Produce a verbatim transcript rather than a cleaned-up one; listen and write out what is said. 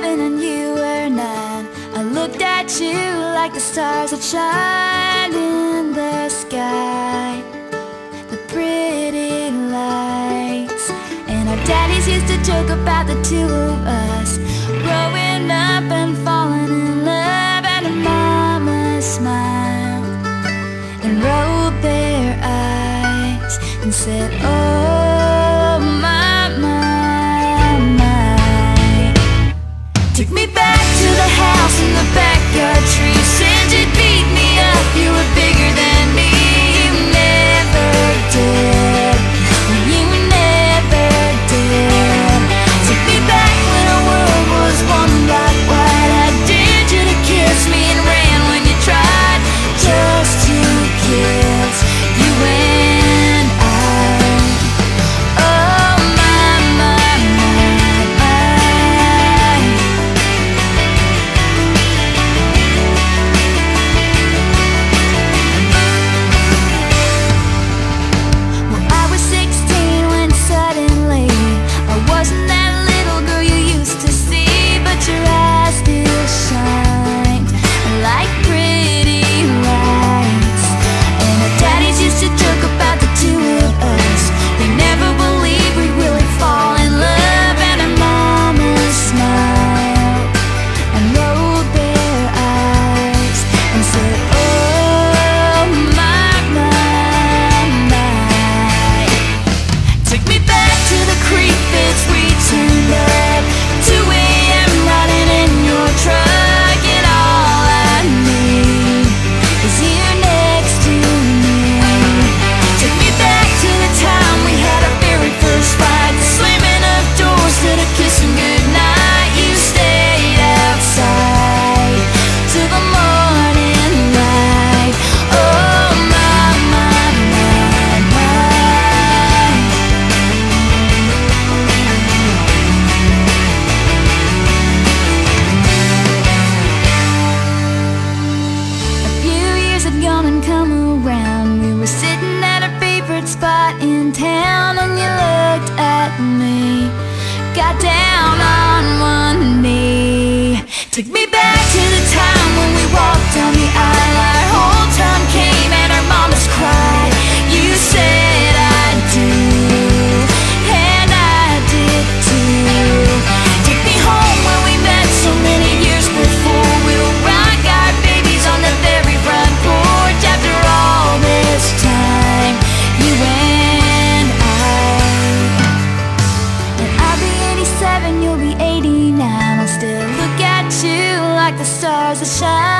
eleven and you were nine. I looked at you like the stars that shine in the sky, the pretty lights. And our daddies used to joke about the two of us growing up and falling in love. And our mama smiled and rolled their eyes and said, oh my, my, my. Took me back to the house in the backyard tree. Said you'd beat me up, you were bigger than me. You never did, you never did. Took me back when our world was one block wide. I dared you to kiss me and ran when you tried. Just two kids, you and I. Oh my, my, my, my. Well, I was sixteen when suddenly I wasn't that little girl you used to see, but your eyes still shined like pretty lights. And our daddies used to joke about the two of us. They never believed we'd really fall in love. And our mamas smiled and rolled their eyes and said, oh my, my, my. Took me back to the creek bed, sweet turned up two A M riding in your truck. And all I need is you next to me. Took me back to the time we had our very first fight, the slamming of doors to the kissing goodnight. You stayed outside till the morning light. Oh my, my, my, my. A few years had gone and come around. We were sitting at our favorite spot in town, and you looked at me, got down on one knee. Took me back to the time when we walked down the aisle. Our whole time came and our mamas cried. You said I do, and I did too. Take me home where we met so many years before. We'll rock our babies on the very front porch. After all this time, you and I. And I'll be eighty-seven, you'll be eighty-nine. I'll still look at you like the stars that shine